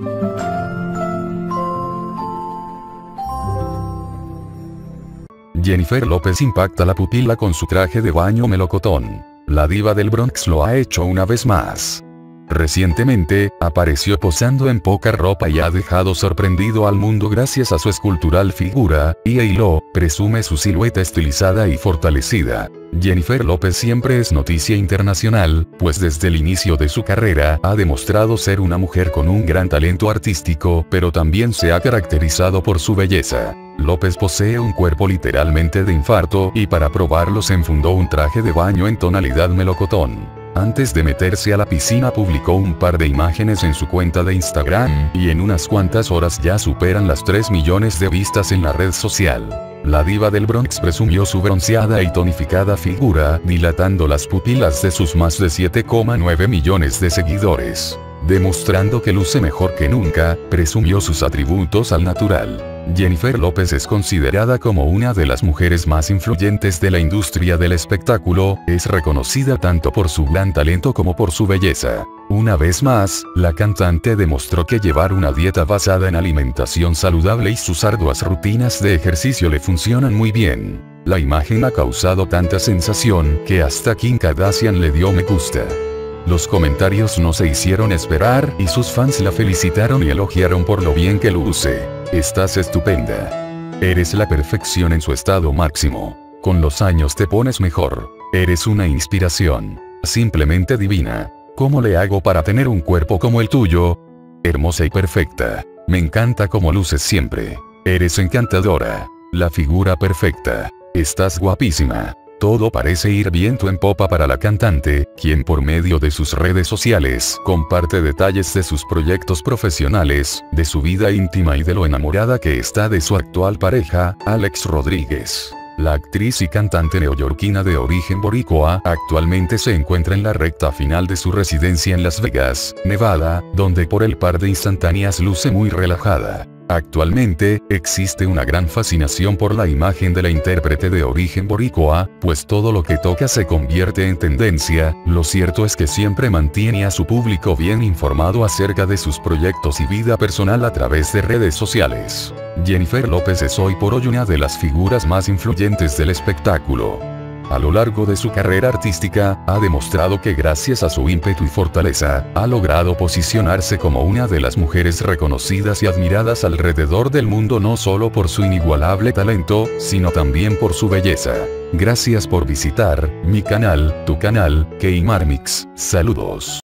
Jennifer López impacta la pupila con su traje de baño melocotón. La diva del Bronx lo ha hecho una vez más. Recientemente, apareció posando en poca ropa y ha dejado sorprendido al mundo gracias a su escultural figura, y EILO presume su silueta estilizada y fortalecida. Jennifer López siempre es noticia internacional, pues desde el inicio de su carrera ha demostrado ser una mujer con un gran talento artístico, pero también se ha caracterizado por su belleza. López posee un cuerpo literalmente de infarto y para probarlo se enfundó un traje de baño en tonalidad melocotón. Antes de meterse a la piscina publicó un par de imágenes en su cuenta de Instagram, y en unas cuantas horas ya superan las 3 millones de vistas en la red social. La diva del Bronx presumió su bronceada y tonificada figura, dilatando las pupilas de sus más de 7,9 millones de seguidores. Demostrando que luce mejor que nunca, presumió sus atributos al natural. Jennifer López es considerada como una de las mujeres más influyentes de la industria del espectáculo, es reconocida tanto por su gran talento como por su belleza. Una vez más, la cantante demostró que llevar una dieta basada en alimentación saludable y sus arduas rutinas de ejercicio le funcionan muy bien. La imagen ha causado tanta sensación que hasta Kim Kardashian le dio me gusta. Los comentarios no se hicieron esperar y sus fans la felicitaron y elogiaron por lo bien que luce. Estás estupenda. Eres la perfección en su estado máximo. Con los años te pones mejor. Eres una inspiración. Simplemente divina. ¿Cómo le hago para tener un cuerpo como el tuyo? Hermosa y perfecta. Me encanta cómo luces siempre. Eres encantadora. La figura perfecta. Estás guapísima. Todo parece ir viento en popa para la cantante, quien por medio de sus redes sociales comparte detalles de sus proyectos profesionales, de su vida íntima y de lo enamorada que está de su actual pareja, Alex Rodríguez. La actriz y cantante neoyorquina de origen boricua actualmente se encuentra en la recta final de su residencia en Las Vegas, Nevada, donde por el par de instantáneas luce muy relajada. Actualmente, existe una gran fascinación por la imagen de la intérprete de origen boricua, pues todo lo que toca se convierte en tendencia. Lo cierto es que siempre mantiene a su público bien informado acerca de sus proyectos y vida personal a través de redes sociales. Jennifer López es hoy por hoy una de las figuras más influyentes del espectáculo. A lo largo de su carrera artística, ha demostrado que gracias a su ímpetu y fortaleza, ha logrado posicionarse como una de las mujeres reconocidas y admiradas alrededor del mundo no solo por su inigualable talento, sino también por su belleza. Gracias por visitar mi canal, tu canal, Kmarmix. Saludos.